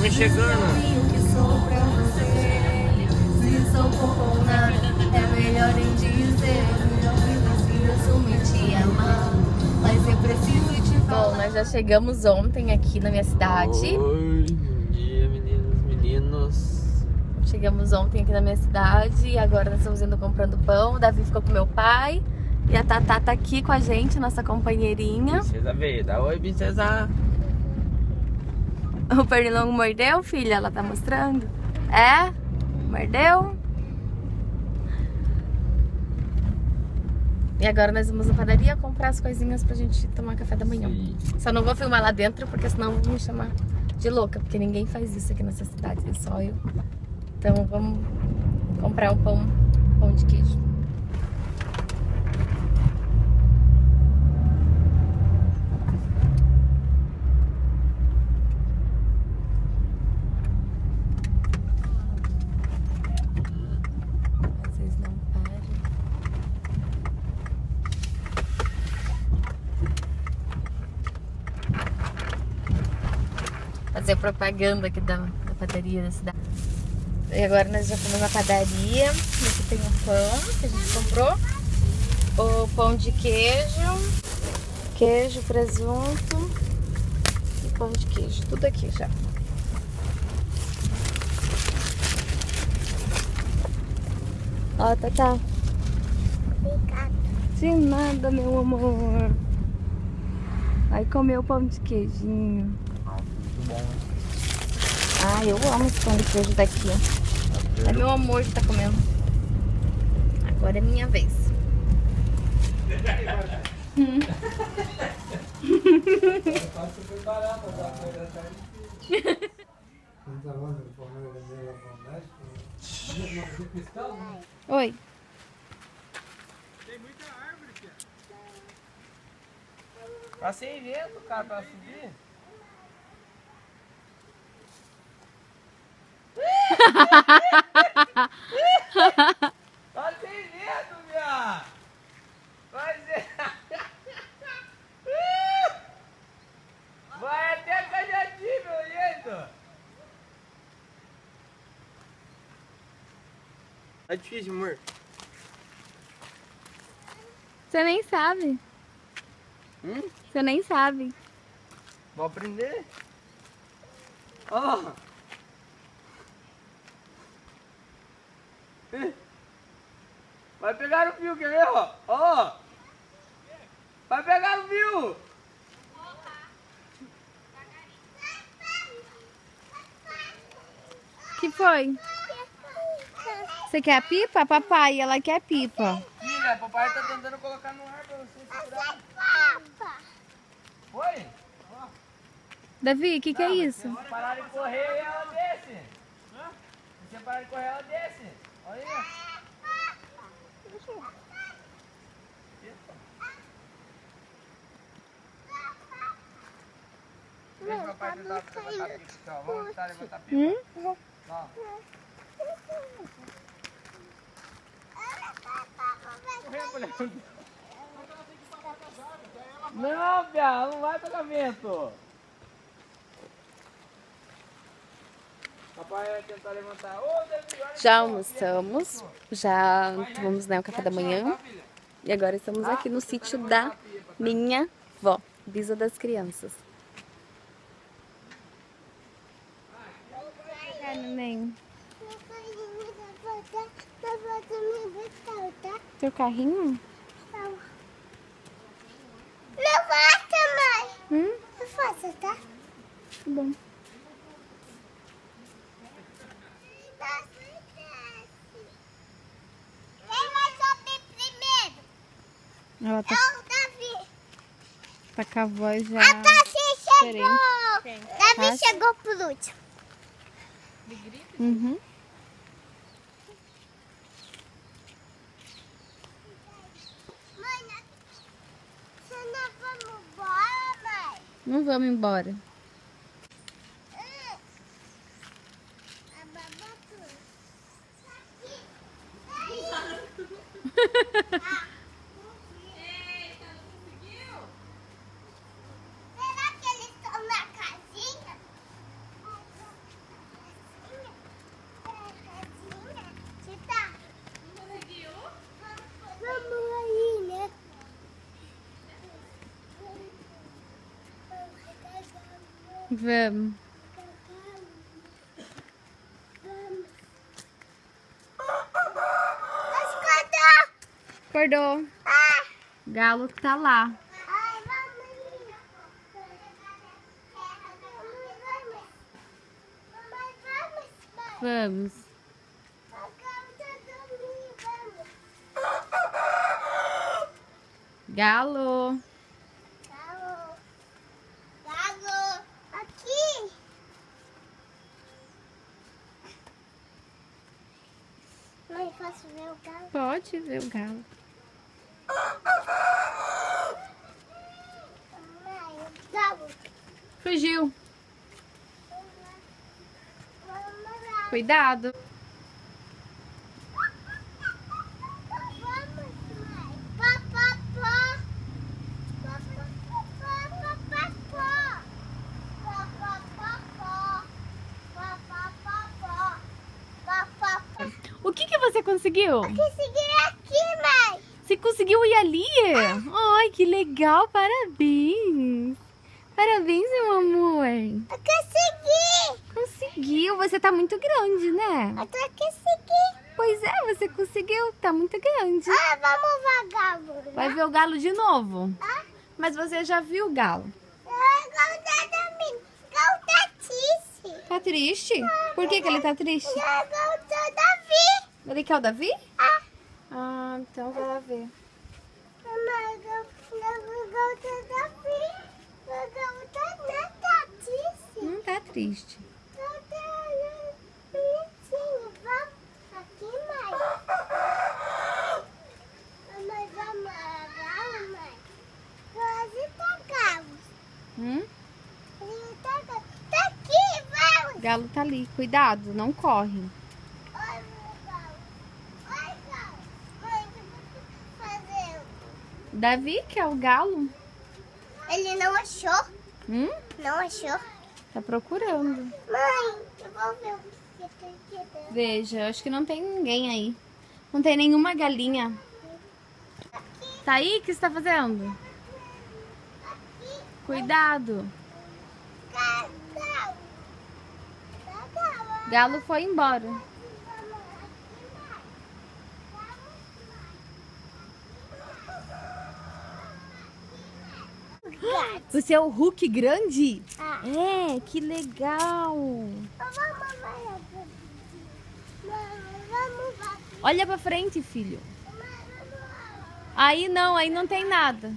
vai chegando. Que sou pra você. Se sou pouco ou nada, é melhor em dizer. Melhor que eu preciso te amar, mas eu preciso te falar. Bom, nós já chegamos ontem aqui na minha cidade. Oi, bom dia, meninos, meninos. Chegamos ontem aqui na minha cidade e agora nós estamos indo comprando pão. O Davi ficou com meu pai e a Tatá tá aqui com a gente, nossa companheirinha. Princesa veio, dá oi, princesa. O pernilongo mordeu, filha? Ela tá mostrando. É? Mordeu? E agora nós vamos na padaria comprar as coisinhas pra gente tomar café da manhã. Sim. Só não vou filmar lá dentro porque senão vão me chamar de louca, porque ninguém faz isso aqui nessa cidade, é só eu. Então vamos comprar um pão de queijo. Vocês não param. Fazer propaganda aqui da padaria da cidade. E agora nós já fomos na padaria. Aqui tem o pão que a gente comprou. O pão de queijo, presunto e pão de queijo. Tudo aqui já. Ó, Tatá. Obrigada. De nada, meu amor. Vai comer o pão de queijinho. Muito bom. Ah, eu amo esse pão de queijo daqui. É meu amor que tá comendo. Agora é minha vez. Oi. Tá sem vento, cara, pra subir. Tá sem vento, viado. Vai até Cajati, meu jeito. Tá difícil, amor. Você nem sabe. Você nem sabe. Vou aprender. Ó. Vai pegar o fio, quer ver, ó? Ó. Vai pegar o fio. Que foi? Você quer a pipa? Papai, ela quer a pipa. Filha, papai tá tentando colocar no ar pra você segurar. Oi? Davi, o que é isso? Se você parar de correr, ela desce. Se você parar de correr, ela desce. Olha aí. Deixa o papai tentar levantar a pipa. Ó. Vamos tentar levantar a pipa. Ó. Não, Pia, não vai pagamento. Papai vai tentar levantar. Ô, Davi, olha Já só, almoçamos, já tomamos, né, o café da manhã. E agora estamos aqui no sítio da minha vó, bisa das crianças. Neném. Teu carrinho? Não faça, mãe. Hum? Não faça, tá? Tá bom. Quem vai subir primeiro? Ela tá, É o Davi. tá com a voz já A Tassi chegou. diferente. Davi Tassi? chegou por último. Uhum. Mãe, você não vamos embora, mãe? Não vamos embora. A babatu. Será que eles estão na casinha? Vamos. Acordou. Galo que tá lá. Vamos. Galo. Galo. Aqui. Mãe, posso ver o galo? Pode ver o galo. Mãe, o galo. Fugiu. Vamos lá. Cuidado. O que você conseguiu? Consegui aqui, mãe. Você conseguiu ir ali? Ai, que legal. Parabéns. Parabéns, meu amor. Eu consegui. Conseguiu. Você tá muito grande, né? Eu consegui. Pois é, você conseguiu. Tá muito grande. Vamos ver o galo. Vai ver o galo de novo. Ah, Mas você já viu o galo. o galo tá dormindo. O galo tá triste. Tá triste? Por que ele tá triste? O galo tá Davi. Ele quer o Davi? Ah, Ah, então vai lá ver. mamãe, o galo tá Davi. O galo tá triste. Não tá triste. O galo tá bonitinho. Vamos aqui, mãe. Mamãe, vamos lá, mãe. Onde tá galo? Onde tá galo? Tá aqui, vamos. O galo tá ali. Cuidado, não corre. Oi, meu galo. Oi, galo. Mãe, o que você tá fazendo? Davi, que é o galo? Ele não achou? Não achou? Tá procurando. Mãe, eu vou ver o que tem aqui dentro. Veja, acho que não tem ninguém aí. Não tem nenhuma galinha. Tá aí? O que você tá fazendo? Aqui, Cuidado. galo. Galo. Galo. Galo foi embora. Você é o Hulk grande? Ah. É, que legal. Vamos lá. Olha pra frente, filho. Aí não tem nada.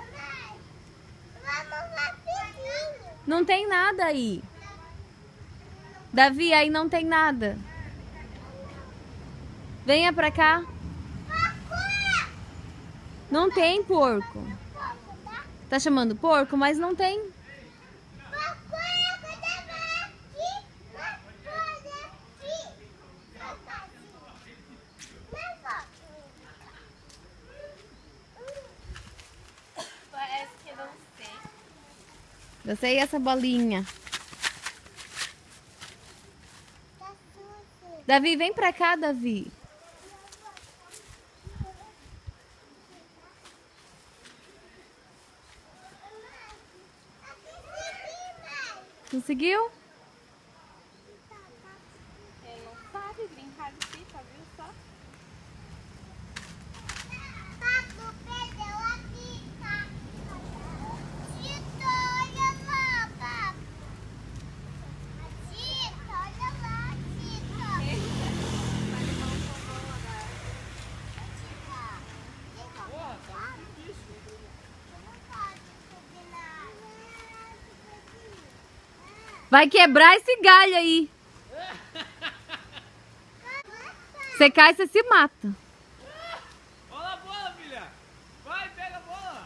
Vamos lá, filhinho. Não tem nada aí. Davi, aí não tem nada. Venha pra cá. Não tem porco. Tá chamando porco, mas não tem. Parece que não sei. Eu sei essa bolinha. Tá sujo. Davi, vem pra cá, Davi. Conseguiu? Ele não sabe brincar de pipa, viu só? Papo perdeu a pica. Tito, olha lá, papo. Tito, olha lá, Tito. Vai levar um fogão agora. Vai quebrar esse galho aí. Você cai, você se mata. Olha a bola, filha. Vai, pega a bola.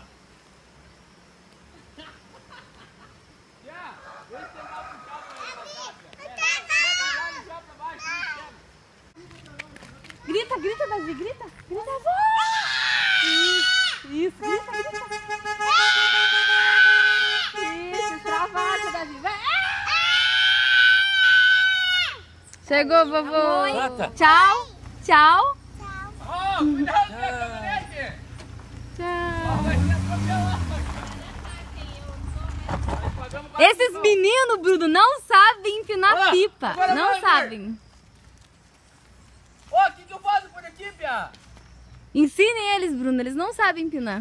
Já, deixa eu tentar puxar pra ela. Joga pra baixo, Grita, grita, Davi, grita. Grita, Isso, grita, grita. Isso, extravasa, Davi. Vai. Chegou, vovô. Tchau. Tchau. Ó, cuidado com a caminhonete. Tchau. Vai ser atropelado. Esses meninos, Bruno, não sabem empinar Ó, pipa. agora Não vai, sabem. Ó, o que eu faço por aqui, Pia? Ensinem eles, Bruno. Eles não sabem empinar.